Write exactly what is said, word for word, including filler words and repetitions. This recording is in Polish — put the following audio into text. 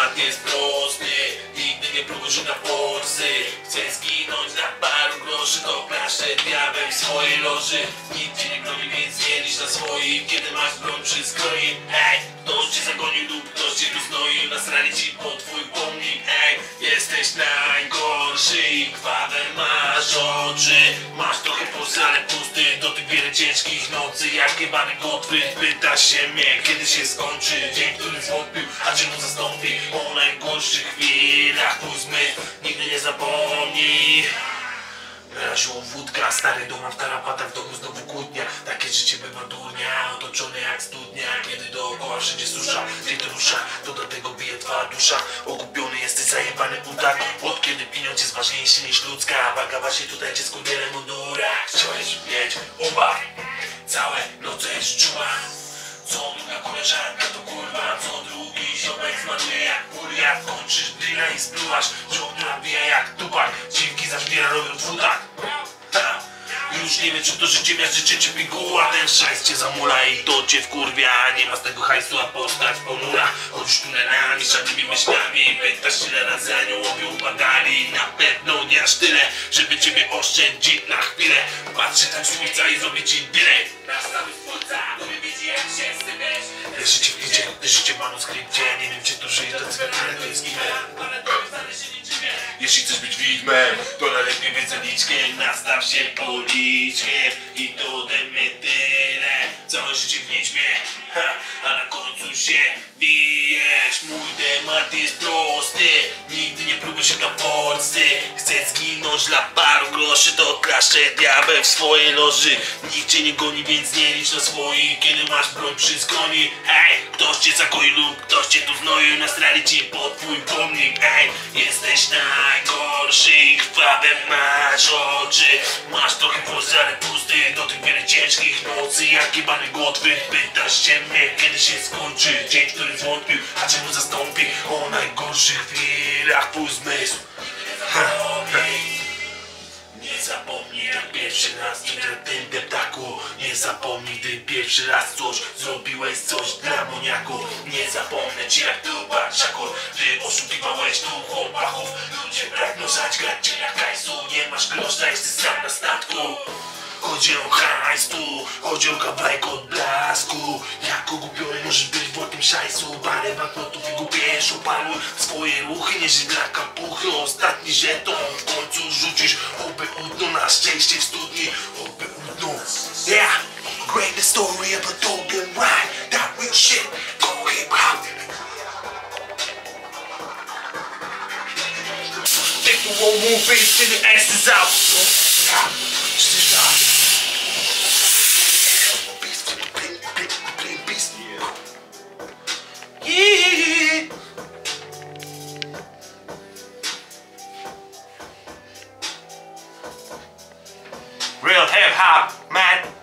temat jest prosty. Nigdy nie próbuj na forsy. Chcę zginąć na paru groszy, to klaszę diabeł w swojej loży. Nikt cię nie broni, więc nie licz na swoim. Kiedy masz broń przy skroi, hej, ktoś cię zagonił lub ktoś cię tu znoił. Nasrali ci pod twój pomnik, hej, jesteś najgorszy i krwawe masz oczy. Masz trochę posrane pusty, do tych wiele ciężkich nocy. Jak jebany Gottfried, pytasz się mnie, kiedy się skończy dzień, który zwątpił, a czemu zastąpi. O najgorszych chwilach twój zmysł nigdy nie zapomni. Raziło wódka, stary doma w tarapatach, w domu znowu kłótnia. Takie życie bywa durnia, otoczone jak studnia. Kiedy dookoła wszędzie susza, gdzie to rusza, to do tego bije twoja dusza. Okupiony jesteś, zajebany utak. Od kiedy pieniądz jest ważniejszy niż ludzka waga, właśnie tutaj dziecko wiele mundura. Chciałeś mieć ubaw, całe noce jest czuła. Co druga koleżanka to kurwa, co drugi ziomek zmaruje jak furia. Kończysz drilla i spluwasz, żoł, która bije jak tupak. Dziwki zażbiera robią dwutak. Już nie wiem, czy to życie miast życie czy piguła. Ten szajs cię zamula i to cię wkurwia. Nie ma z tego hajsu, a postać ponura. Chodzisz tunelami, szarnymi myślami. Pytasz, ile razy aniołowie upadali. Na pewno nie aż tyle, żeby ciebie oszczędzić na chwilę. Patrzy tam słońca i zrobi ci delay. Nasz cały słońca, który widzi jak się sypiesz. Życie w klicie, życie w manuskrypcie. Nie wiem, czy tu żyje to cywilne, to jest kimem. Ale to wcale się nie dziwię. Jeśli chcesz być widmem, to najlepiej być zaliczkiem. Nastaw się policzkiem i to ode mnie tyle. Całe życie w niedźmie, ha, a na końcu się bijesz. Mój temat jest prosty, nigdy nie próbuj się na forsy. Chcę zginąć dla paru groszy, to klaszę diabeł w swojej loży. Nikt cię nie goni, więc nie licz na swoich. Kiedy masz broń przy skroni, hej, ktoś cię zakoi lub ktoś cię tu znoił. Nastrali ci pod twój pomnik, hej, jesteś najgorszy i krwawe masz oczy. Masz trochę posrane pusty, do tych wiele ciężkich nocy. Jak jebany Gottfried, pytasz się mnie, kiedy się skończy dzień, który zwątpił, a czemu zastąpi. O najgorszych chwilach twój zmysł. Nie zapomnij jak pierwszy raz, ty ten deptaku. Nie zapomnij, gdy pierwszy raz coś zrobiłeś, coś dla moniaku. Nie zapomnę ci jak tu Barczakur, ty oszukiwałeś tu chłopaków. Ludzie pragną zaćgać cię jak hajsu. Nie masz grosza, jesteś sam na statku. Chodzi o hajs tu, chodzi o kawałek od blasku. Jak ogubiony możesz być w tym szajsu. Parę banknotów i gubiesz, opaluj swoje ruchy. Nie żyj dla kapuchy, ostatni żeton w końcu rzucisz. Oby udną, na szczęście w studni, oby udną. Yeah, great the story of a golden ride. That real shit, go hip hop. Take the whole movie till the ass is out. Yeah. Real hip hop, man.